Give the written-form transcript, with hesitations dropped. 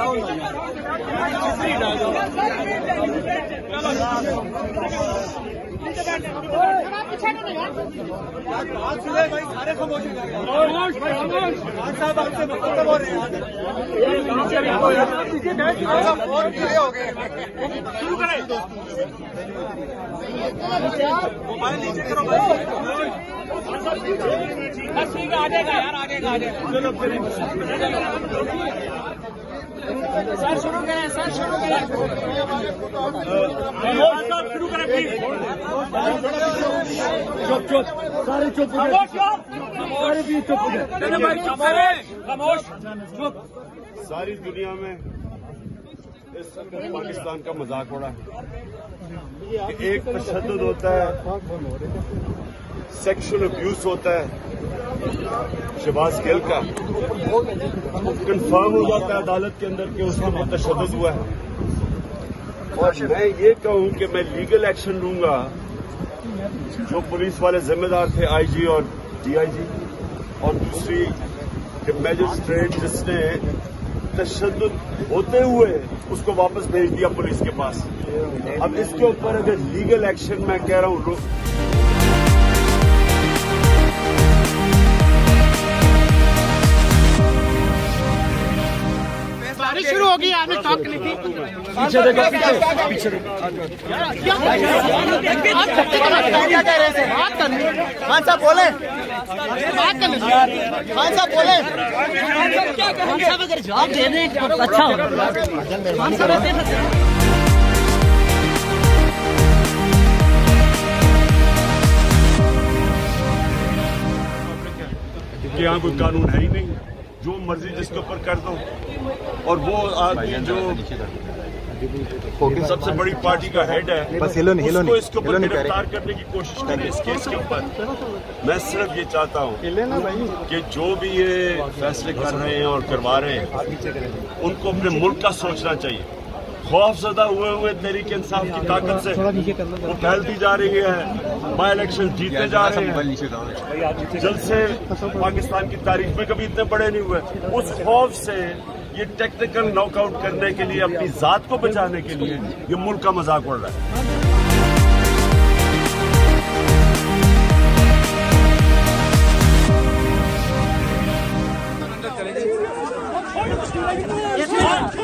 सारे खामोश साहब आपसे मतलब हो रहे हैं शुरू करें मोबाइल नीचे करो आगेगा यार आगेगा चलो सर शुरू करें शुरू करें प्लीज चुप सारे चुप सारे भी चुप खामोश चुप। सारी दुनिया में इस पाकिस्तान का मजाक उड़ा है कि एक तशद्दुद होता है, सेक्सुअल अब्यूज होता है शहबाज गिल का, कंफर्म हो जाता है अदालत के अंदर कि उसके ऊपर तशद्दुद हुआ है। और मैं ये कहूं कि मैं लीगल एक्शन लूंगा। जो पुलिस वाले जिम्मेदार थे आईजी और डीआईजी, और दूसरी कि मैजिस्ट्रेट जिसने तशद्दुद होते हुए उसको वापस भेज दिया पुलिस के पास। अब इसके ऊपर अगर लीगल एक्शन मैं कह रहा हूं शुरू होगी आपने टॉक की थी। पीछे देखो पीछे क्या कह रहे थे? बात करनी खान साहब बोले बात करनी खान साहब बोले खान साहब अगर जवाब दे दें तो अच्छा होगा। खान साहब कि यहाँ कोई कानून है ही नहीं, जो मर्जी जिसके ऊपर कर दो। और वो आदमी जो सबसे बड़ी पार्टी का हेड है उसको इसके ऊपर गिरफ्तार करने की कोशिश करें इस केस के ऊपर। मैं सिर्फ ये चाहता हूँ कि जो भी ये फैसले कर रहे हैं और करवा रहे हैं उनको अपने मुल्क का सोचना चाहिए। खौफजदा हुए तहरीक इंसाफ की ताकत से वो फैलती जा रही है, बाई इलेक्शन जीतते जा रहे हैं, जलसे पाकिस्तान की तारीख में कभी इतने बड़े नहीं हुए। उस खौफ से ये टेक्निकल नॉकआउट करने के लिए, अपनी जात को बचाने के लिए ये मुल्क का मजाक उड़ रहा है।